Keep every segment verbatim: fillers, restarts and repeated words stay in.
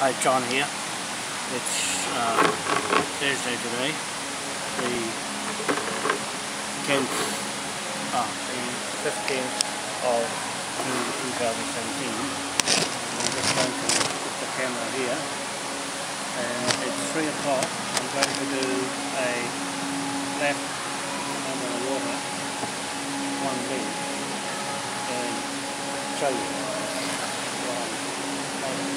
Hi, John here. It's uh, Thursday today, the tenth, uh, the fifteenth of June two thousand seventeen. I'm just going to put the camera here, and it's three o'clock. I'm going to do a lap under the water, one leg, and show you what I'm holding.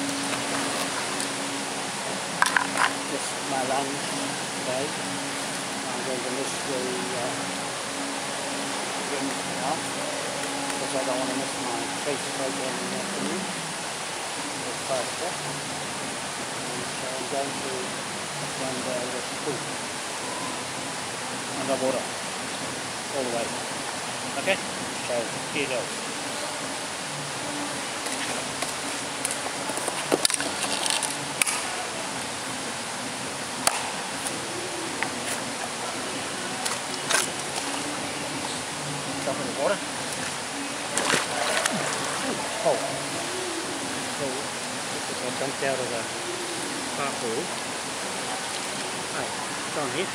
This is my lunch today. I'm going to miss the uh, drinks now because I don't want to miss my face program in the afternoon. It's five o'clock. And so I'm going to run down this pool underwater all the way. Okay? So here goes. Jump in the water. Oh, so I jumped out of the spa pool. Hi, John here.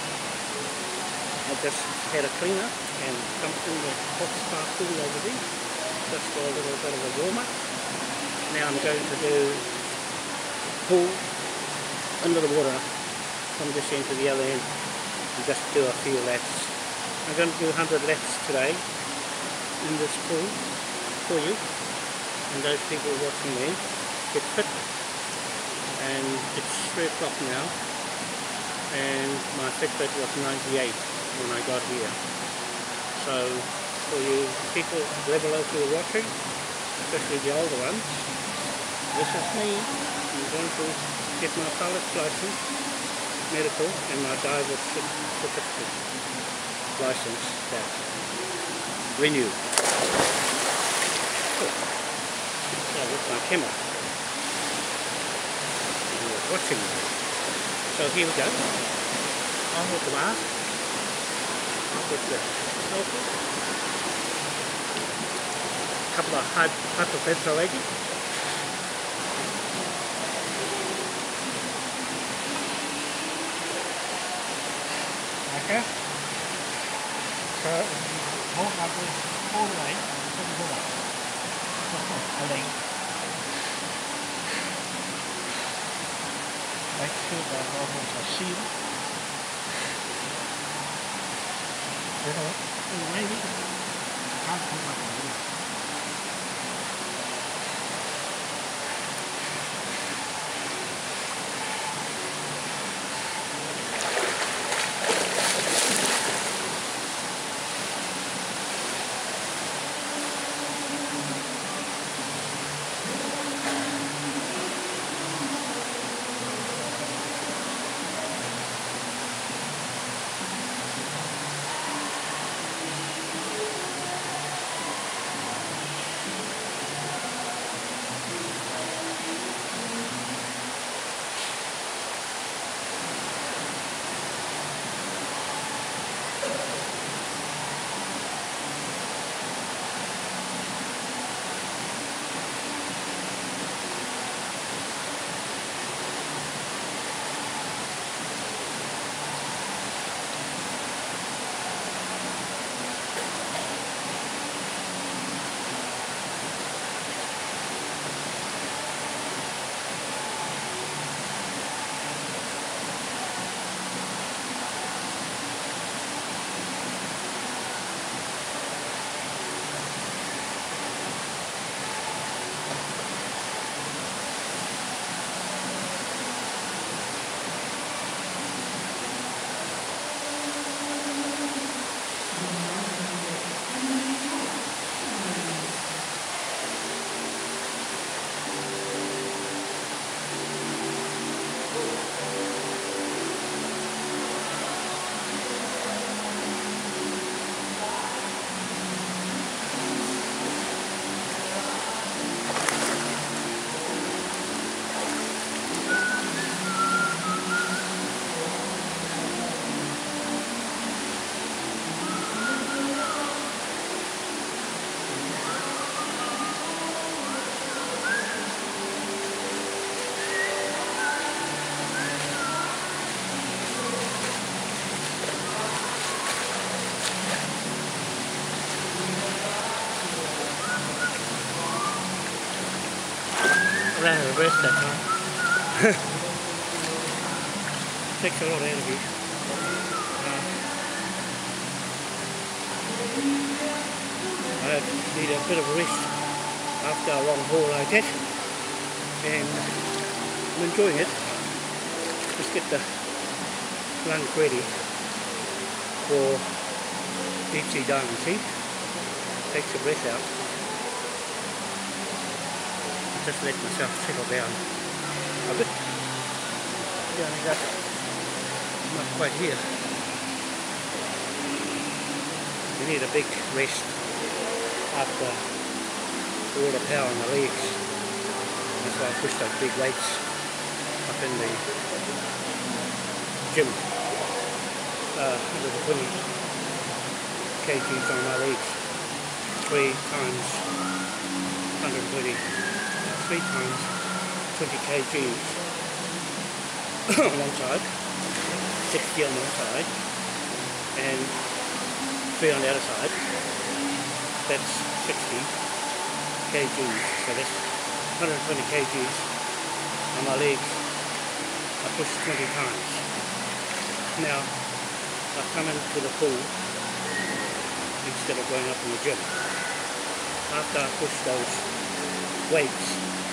I just had a clean up and jumped in the hot spa pool over there, just for a little bit of a warm up. Now I'm going to do pool under the water from this end to the other end and just do a few laps. I'm going to do one hundred laps today in this pool for you and those people watching me get fit. And it's three o'clock now and my Fitbit was ninety-eight when I got here. So for you people level up who are watching, especially the older ones, this is me. I'm going to get my pilot's license, medical, and my driver's certificate. License that renew. Oh. Yeah, with my camera. You're watching me. So here we go. On with the mask. On with the selfie. A couple of hyperventilating. Okay. So, hold like this all the way to the water. A leg. Make sure that almost a seal. You know, maybe can't come up with it. ran out of breath that time. Takes a lot of energy. Uh, I need a bit of a rest after a long haul like that, and I'm enjoying it. Just get the lungs ready for deep sea diving. See? Takes the breath out. Just let myself settle down a bit. Yeah, I got not quite here. You need a big rest after all the power in the legs. That's why I push those big weights up in the gym. Uh, one hundred twenty kilograms on my legs. Three times one hundred twenty. Three times twenty kilograms on one side, sixty on one side, and three on the other side. That's sixty kilograms. So that's one hundred twenty kilograms on my legs. I push twenty times. Now I come into the pool instead of going up in the gym. After I push those weights,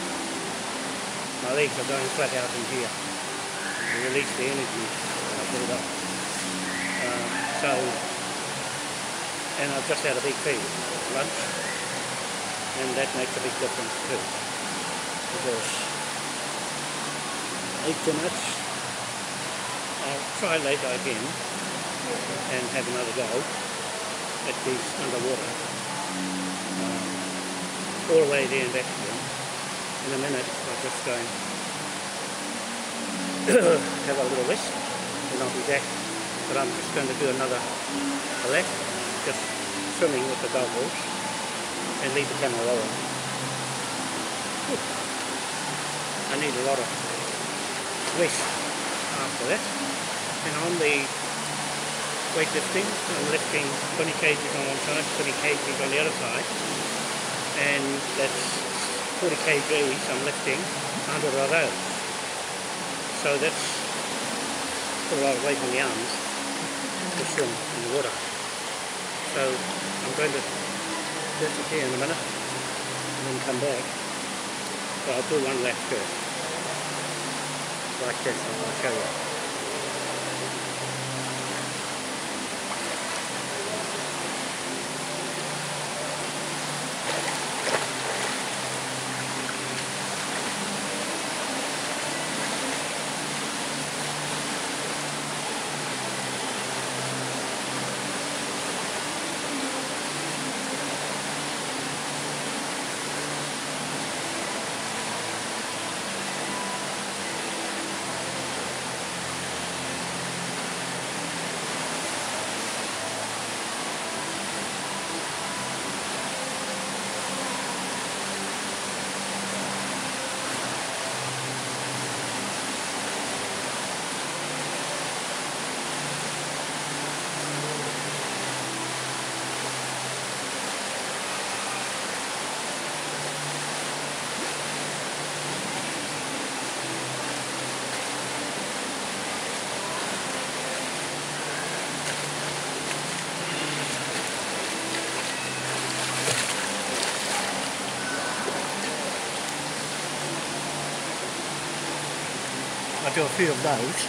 my legs are going flat out in here to release the energy I build up. Uh, so, and I've just had a big feed, lunch, and that makes a big difference too. Because I eat too much. I'll try later again and have another go at these underwater. Uh, all the way there and back again. In a minute I'll just go and have a little rest and I'll be back. But I'm just going to do another lap, just swimming with the goggles and leave the camera rolling. Whew. I need a lot of rest after that. And on the weightlifting, I'm lifting twenty kilograms on one side, twenty kilograms on the other side, and that's forty kilograms I'm lifting, one hundred of those. So that's put a lot of weight on the arms to swim in the water. So I'm going to disappear in a minute and then come back. So I'll do one lap first. Like this, I'll show you. I do a few of those,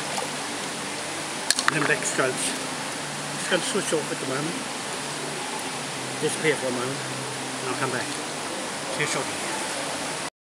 and then back strokes. Just going to switch off at the moment, disappear for a moment, and I'll come back. See you shortly.